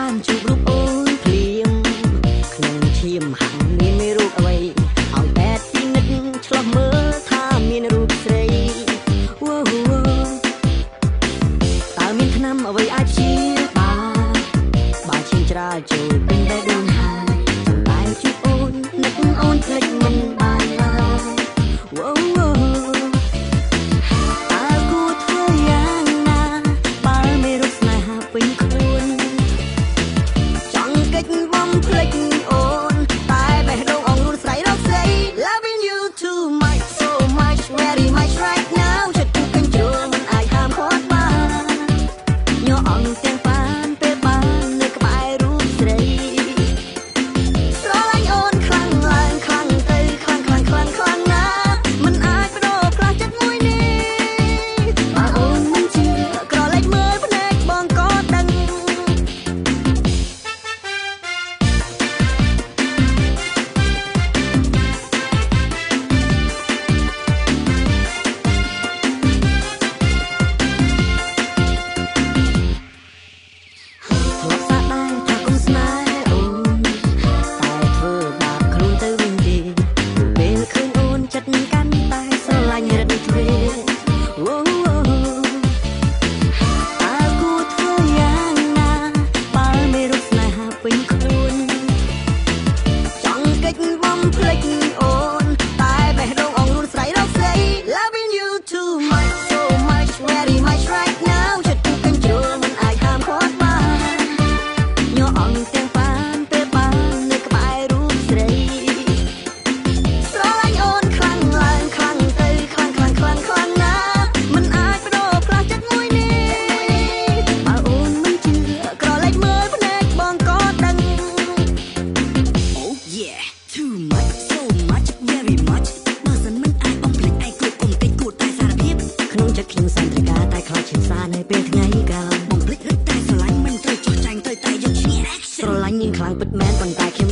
បានជួបរូបអូនភ្លាមក្នុងឈាមហាំងមានមេរូបអ្វីឲ្យតែទីនិតឆ្លោះមើលថាមានរូបស្រីតើមានថ្នាំអ្វីអាចព្យាបាលបើឈាមច្រាលចូលពេញតែដួងហើយតែជួបអូននឹកអូនភ្លេចមិនបានឡើយខ្លាំងពិតមែនប៉ុន្តែខ្ញុំ